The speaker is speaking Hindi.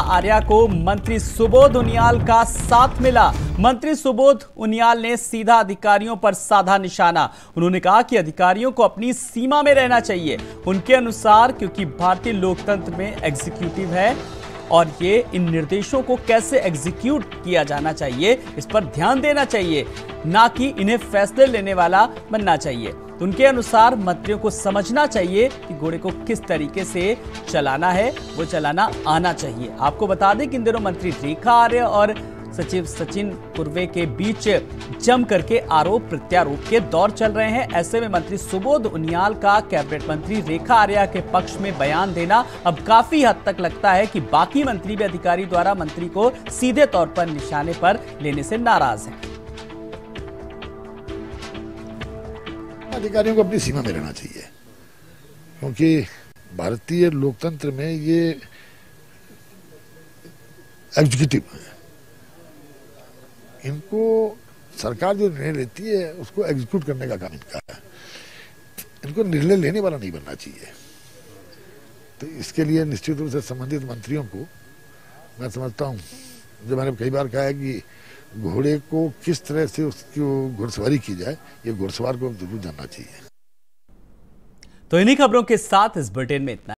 आर्या को मंत्री सुबोध उनियाल का साथ मिला। मंत्री सुबोध उनियाल ने सीधा अधिकारियों पर साधा निशाना। उन्होंने कहा कि अधिकारियों को अपनी सीमा में रहना चाहिए। उनके अनुसार क्योंकि भारतीय लोकतंत्र में एग्जीक्यूटिव है और ये इन निर्देशों को कैसे एग्जीक्यूट किया जाना चाहिए इस पर ध्यान देना चाहिए, ना कि इन्हें फैसले लेने वाला बनना चाहिए। तो उनके अनुसार मंत्रियों को समझना चाहिए कि घोड़े को किस तरीके से चलाना है, वो चलाना आना चाहिए। आपको बता दें कि इन दिनों मंत्री रेखा आर्य और सचिव सचिन कुर्वे के बीच जम करके आरोप प्रत्यारोप के दौर चल रहे हैं। ऐसे में मंत्री सुबोध उनियाल का कैबिनेट मंत्री रेखा आर्या के पक्ष में बयान देना अब काफी हद तक लगता है कि बाकी मंत्री भी अधिकारी द्वारा मंत्री को सीधे तौर पर निशाने पर लेने से नाराज हैं। अधिकारियों को अपनी सीमा में रहना चाहिए, क्योंकि भारतीय लोकतंत्र में ये एग्जीक्यूटिव है। इनको सरकार जो निर्णय लेती है उसको एग्जीक्यूट करने का काम इनका है। इनको निर्णय लेने वाला नहीं बनना चाहिए। तो इसके लिए निश्चित रूप से संबंधित मंत्रियों को मैं समझता हूँ, जो मैंने कई बार कहा है कि घोड़े को किस तरह से उसकी घुड़सवारी की जाए, ये घुड़सवार को जरूर जानना चाहिए। तो इन्हीं खबरों के साथ इस बुलेटिन में इतना।